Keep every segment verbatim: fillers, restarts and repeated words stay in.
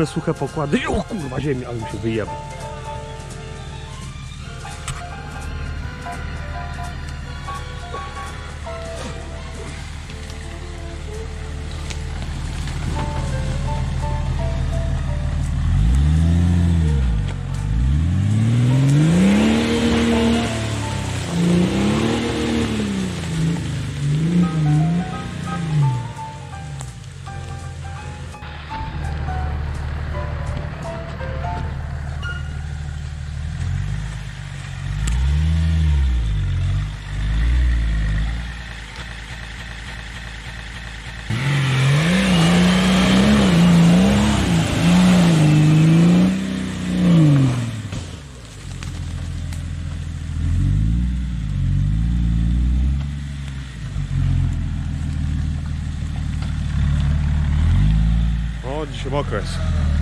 same suche pokłady. O kurwa, ziemia, ale mi się wyjebał. O, dzisiaj mokro jest.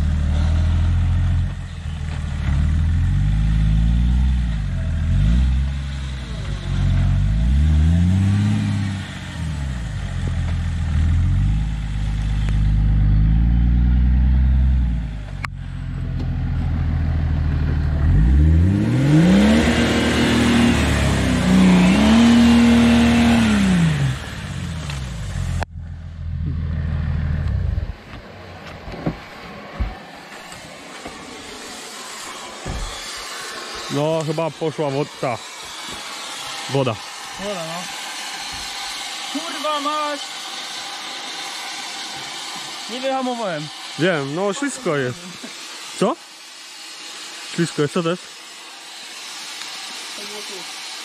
No, chyba poszła woda. Ta. Woda. Woda, no. Kurwa masz! Nie wyhamowałem. Wiem, no ślisko jest. Co? Ślisko jest, co to jest? To było tu.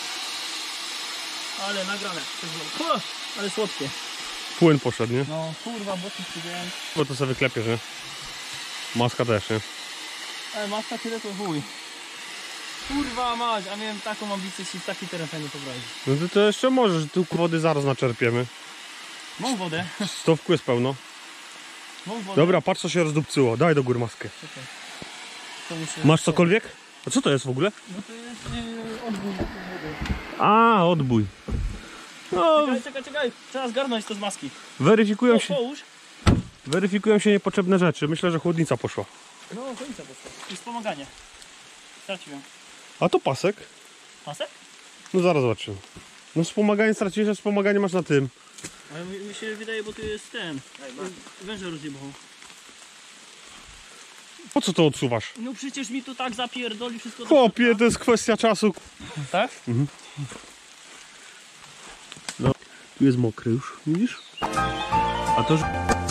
Ale nagrane. Kurwa, ale słodkie. Płyn poszedł, nie? No, kurwa, boki przyjąłem. Bo to sobie wyklepiesz, nie? Maska też, nie? Ale maska tyle to chuj. Kurwa mać, a miałem taką ambicję się w taki teren fajnie pobrać. No to, to jeszcze możesz, tu wody zaraz naczerpiemy. Mam wodę. Stowku jest pełno. Mam wodę. Dobra, patrz co się rozdupcyło. Daj do góry maskę. Czekaj. To muszę... Masz cokolwiek? A co to jest w ogóle? No to jest yy, odbój. A, odbój. No, Czekaj, czekaj, czekaj. Trzeba zgarnąć to z maski. weryfikują O, się, połóż. weryfikują się niepotrzebne rzeczy. Myślę, że chłodnica poszła. No, końca poszła. I wspomaganie. Straciłem. A to pasek? Pasek? No zaraz zobaczymy. No wspomaganie straciłeś, a wspomaganie masz na tym. Ale mi, mi się wydaje, bo tu jest ten. Węże rozjebał. Po co to odsuwasz? No przecież mi tu tak zapierdoli wszystko. do Chłopie, środka. to jest kwestia czasu. Tak? Mhm. No, tu jest mokry już, widzisz? A to, że...